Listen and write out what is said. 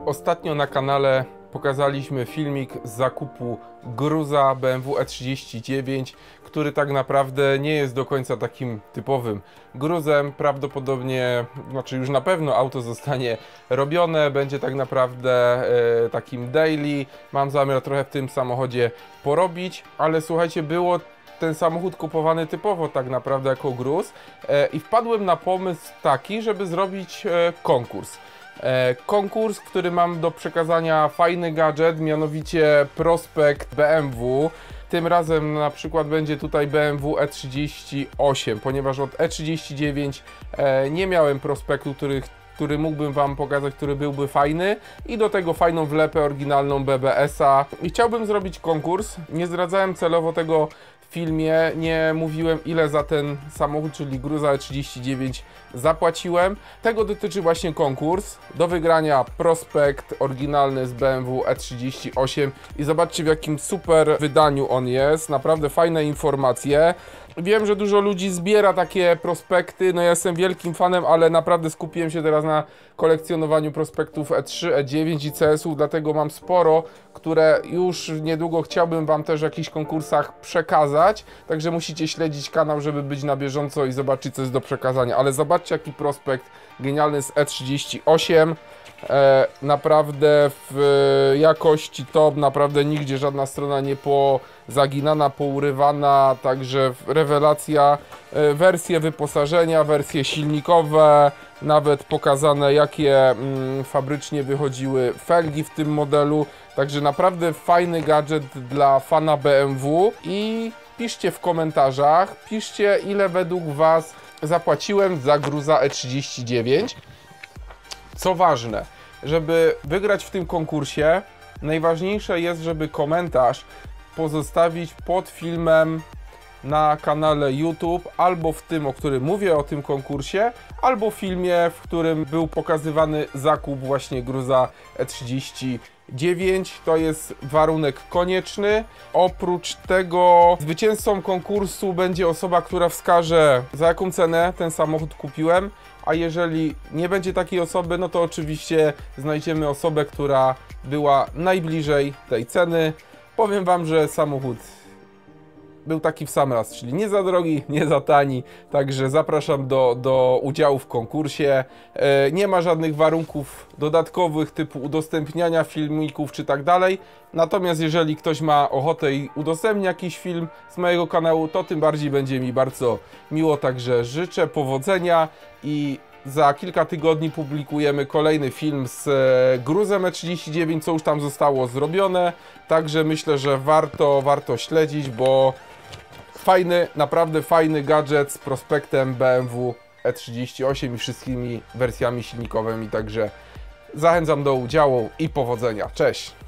Ostatnio na kanale pokazaliśmy filmik z zakupu gruza BMW E39, który tak naprawdę nie jest do końca takim typowym gruzem. Prawdopodobnie, znaczy już na pewno auto zostanie robione, będzie tak naprawdę takim daily. Mam zamiar trochę w tym samochodzie porobić, ale słuchajcie, było ten samochód kupowany typowo tak naprawdę jako gruz i wpadłem na pomysł taki, żeby zrobić konkurs. Konkurs, w którym mam do przekazania fajny gadżet, mianowicie prospekt BMW. Tym razem na przykład będzie tutaj BMW E38, ponieważ od E39 nie miałem prospektu, który mógłbym Wam pokazać, który byłby fajny, i do tego fajną wlepę oryginalną BBS-a. I chciałbym zrobić konkurs. Nie zdradzałem celowo tego w filmie, nie mówiłem ile za ten samochód, czyli gruza E39 zapłaciłem. Tego dotyczy właśnie konkurs. Do wygrania prospekt oryginalny z BMW E38 i zobaczcie, w jakim super wydaniu on jest. Naprawdę fajne informacje. Wiem, że dużo ludzi zbiera takie prospekty, no ja jestem wielkim fanem, ale naprawdę skupiłem się teraz na kolekcjonowaniu prospektów E3, E9 i CS-ów, dlatego mam sporo, które już niedługo chciałbym Wam też w jakichś konkursach przekazać, także musicie śledzić kanał, żeby być na bieżąco i zobaczyć, co jest do przekazania. Ale zobaczcie, jaki prospekt genialny z E38. Naprawdę w jakości top, naprawdę nigdzie żadna strona nie pozaginana, pourywana, także rewelacja. Wersje wyposażenia, wersje silnikowe, nawet pokazane, jakie fabrycznie wychodziły felgi w tym modelu, także naprawdę fajny gadżet dla fana BMW. I piszcie w komentarzach, piszcie, ile według Was zapłaciłem za gruza E39. Co ważne, żeby wygrać w tym konkursie, najważniejsze jest, żeby komentarz pozostawić pod filmem na kanale YouTube, albo w tym, o którym mówię, o tym konkursie, albo w filmie, w którym był pokazywany zakup właśnie gruza E39. To jest warunek konieczny. Oprócz tego zwycięzcą konkursu będzie osoba, która wskaże, za jaką cenę ten samochód kupiłem, a jeżeli nie będzie takiej osoby, no to oczywiście znajdziemy osobę, która była najbliżej tej ceny. Powiem Wam, że samochód był taki w sam raz, czyli nie za drogi, nie za tani, także zapraszam do udziału w konkursie. Nie ma żadnych warunków dodatkowych typu udostępniania filmików czy tak dalej, natomiast jeżeli ktoś ma ochotę i udostępni jakiś film z mojego kanału, to tym bardziej będzie mi bardzo miło, także życzę powodzenia i za kilka tygodni publikujemy kolejny film z gruzem E39, co już tam zostało zrobione, także myślę, że warto śledzić, bo fajny, naprawdę fajny gadżet z prospektem BMW E38 i wszystkimi wersjami silnikowymi, także zachęcam do udziału i powodzenia. Cześć!